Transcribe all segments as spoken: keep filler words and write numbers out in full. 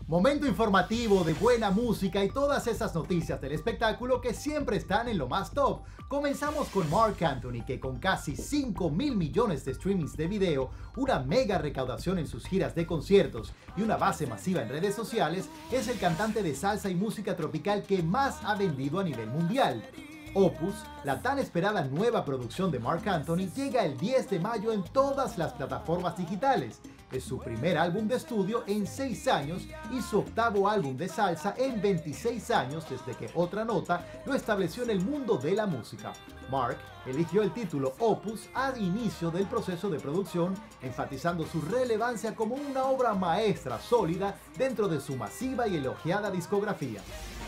Momento informativo de buena música y todas esas noticias del espectáculo que siempre están en lo más top. Comenzamos con Marc Anthony, que con casi cinco mil millones de streamings de video, una mega recaudación en sus giras de conciertos y una base masiva en redes sociales, es el cantante de salsa y música tropical que más ha vendido a nivel mundial. Opus, la tan esperada nueva producción de Marc Anthony, llega el diez de mayo en todas las plataformas digitales. Es su primer álbum de estudio en seis años y su octavo álbum de salsa en veintiséis años desde que Otra Nota lo estableció en el mundo de la música. Marc eligió el título Opus al inicio del proceso de producción, enfatizando su relevancia como una obra maestra sólida dentro de su masiva y elogiada discografía.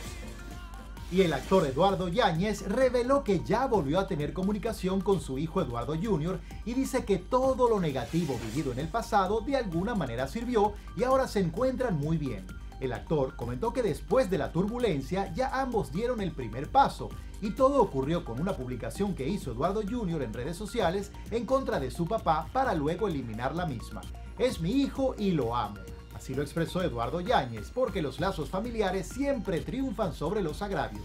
Y el actor Eduardo Yáñez reveló que ya volvió a tener comunicación con su hijo Eduardo junior y dice que todo lo negativo vivido en el pasado de alguna manera sirvió y ahora se encuentran muy bien. El actor comentó que después de la turbulencia ya ambos dieron el primer paso y todo ocurrió con una publicación que hizo Eduardo junior en redes sociales en contra de su papá para luego eliminar la misma. Es mi hijo y lo amo. Así lo expresó Eduardo Yáñez, porque los lazos familiares siempre triunfan sobre los agravios.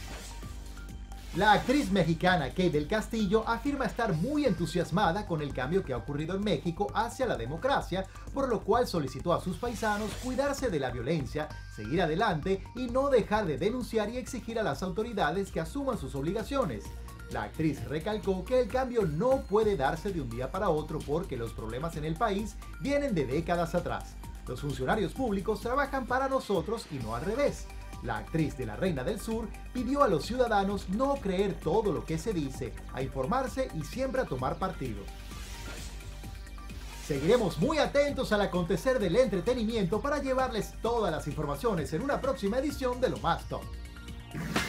La actriz mexicana Kate del Castillo afirma estar muy entusiasmada con el cambio que ha ocurrido en México hacia la democracia, por lo cual solicitó a sus paisanos cuidarse de la violencia, seguir adelante y no dejar de denunciar y exigir a las autoridades que asuman sus obligaciones. La actriz recalcó que el cambio no puede darse de un día para otro porque los problemas en el país vienen de décadas atrás. Los funcionarios públicos trabajan para nosotros y no al revés. La actriz de La Reina del Sur pidió a los ciudadanos no creer todo lo que se dice, a informarse y siempre a tomar partido. Seguiremos muy atentos al acontecer del entretenimiento para llevarles todas las informaciones en una próxima edición de Lo Más Top.